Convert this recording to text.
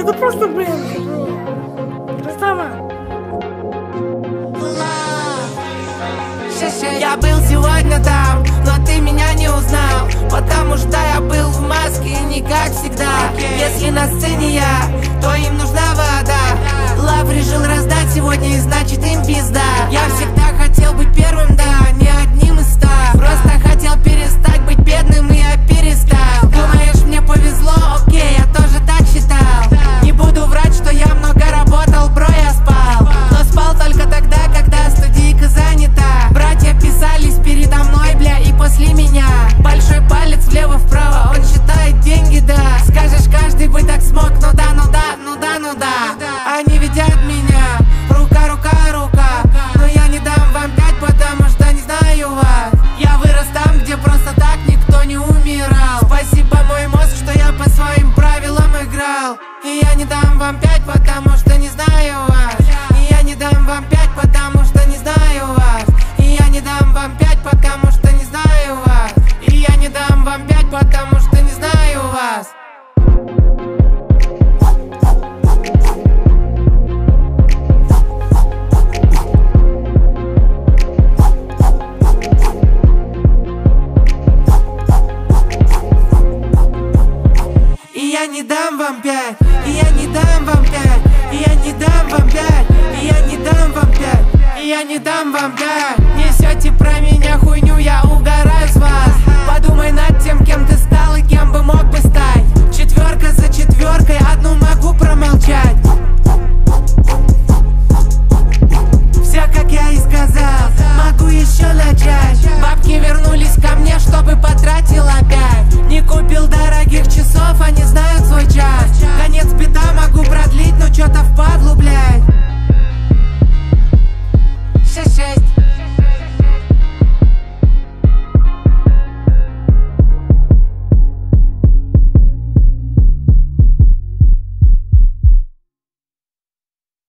Это просто, блин, красава. Я был сегодня там, но ты меня не узнал, потому что я был в маске, не как всегда. Если на сцене я, то им нужна вода. Лав решил раздать сегодня, и значит им пизда. Я всегда хотел быть первым, да, не одним из 100. Просто хотел перестать быть бедным, и я перестал. Думаешь, мне повезло? Окей, я тоже так считал. Не буду врать, что я много работал, бро, я спал. Но спал только тогда, когда студийка занята. Братья писались передо мной, бля, и после меня. Большой палец влево-вправо, он считает деньги, да. Скажешь, каждый бы так смог, ну да, ну да, ну да, ну да. Они видят меня, рука, рука, рука. Но я не дам вам 5, потому что не знаю вас. Я вырос там, где просто так никто не умирал. Спасибо, мой мозг, что я по своим правилам играл. И я не дам вам 5, потому что не знаю вас. И я не дам вам 5, потому что не знаю вас. И я не дам вам 5, потому что не знаю вас. И я не дам вам 5, потому что не знаю вас. И я не дам вам 5, и я не дам вам 5, и я не дам вам 5, и я не дам вам 5, и я не дам вам 5. Несете про меня хуйню, я угораю с вас. Подумай над тем, кем ты стал и кем бы мог бы стать. Четверка за четверкой, одну могу промолчать. Все, как я и сказал, могу еще начать. Бабки вернулись ко мне, чтобы потратил опять. Не купил дорогих часов, они знают свой час. Конец бита могу продлить, но чё-то впадлу, блядь. 6-6